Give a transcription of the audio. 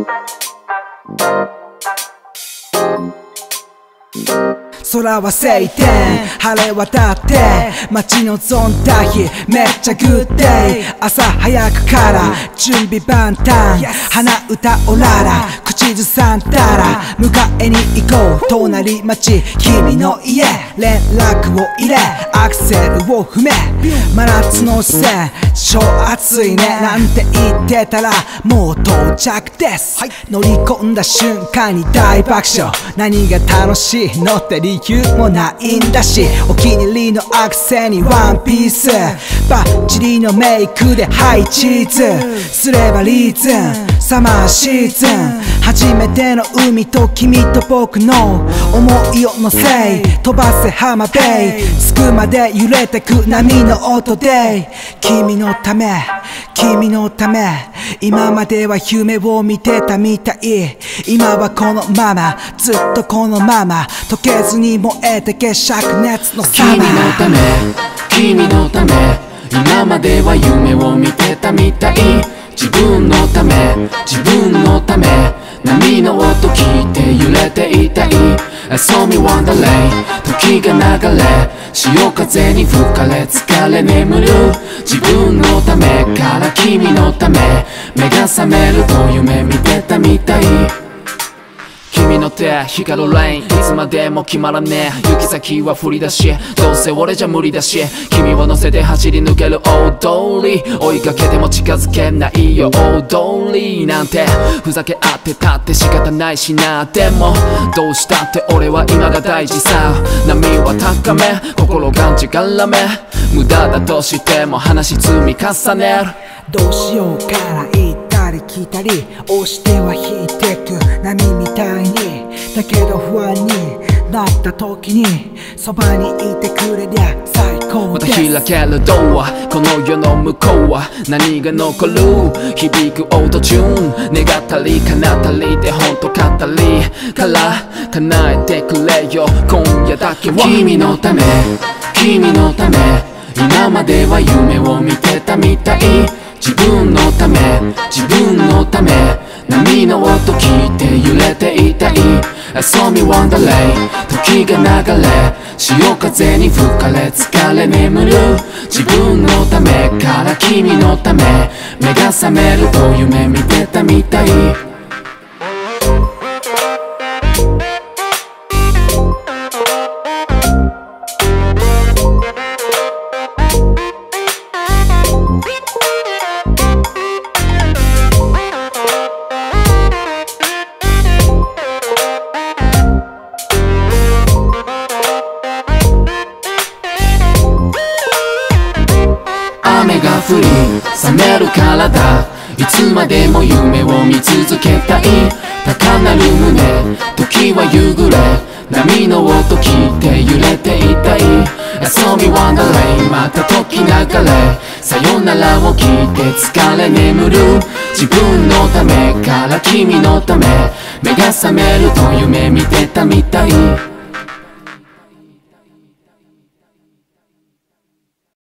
空は晴天、晴れ渡って待ち望んだ日、めっちゃグッデイ。朝早くから準備万端、鼻歌オララ口ずさんだら迎えに行こう隣町君の家。連絡を入れアクセルを踏め、真夏の線超暑いねなんて言ってたらもう到着です、乗り込んだ瞬間に大爆笑。何が楽しいのって理由もないんだし、お気に入りのアクセにワンピース、バッチリのメイクでハイチーズすればリーズンサマーシーズン。初めての海と君と僕の思いを乗せ飛ばせ浜ベイ、着くまで揺れてく波の音で君のため君のため。今までは夢を見てたみたい、今はこのままずっとこのまま溶けずに燃えてけ灼熱のサマー。 君のため君のため、今までは夢を見てたみたい。自分のため自分のため、波の音聞いて揺れていたい。I saw me wonderland 時が流れ、潮風に吹かれ疲れ眠る。自分のためから君のため、目が覚めると夢見てたみたい。君の手光るレインいつまでも決まらねえ。行き先は振り出し、どうせ俺じゃ無理だし。君を乗せて走り抜ける大通り、追いかけても近づけないよ大通りなんて。ふざけ合ってたって仕方ないしな。でもどうしたって俺は今が大事さ。波は高め心がんじがらめ、無駄だとしても話積み重ねる。 どうしようから行ったり来たり押しては引いてく波みたいに、だけど不安になった時にそばにいてくれりゃ最高です。 また開けるドア、この世の向こうは何が残る。響くオートチューン、願ったり叶ったりでほんと語りから叶えてくれよ今夜だけは。君のため君のため、今までは夢を見てたみたい。自分のため自分のため、波の音聞いて揺れていたい。I saw me wonderland 時が流れ、潮風に吹かれ疲れ眠る。自分のためから君のため、目が覚めると夢見てたみたい。雨が降り冷める体、いつまでも夢を見続けたい。高鳴る胸時は夕暮れ、波の音聞いて揺れていたい。I saw me wonderland また時流れ、さよならを聞いて疲れ眠る。自分のためから君のため、目が覚めると夢見てたみたい。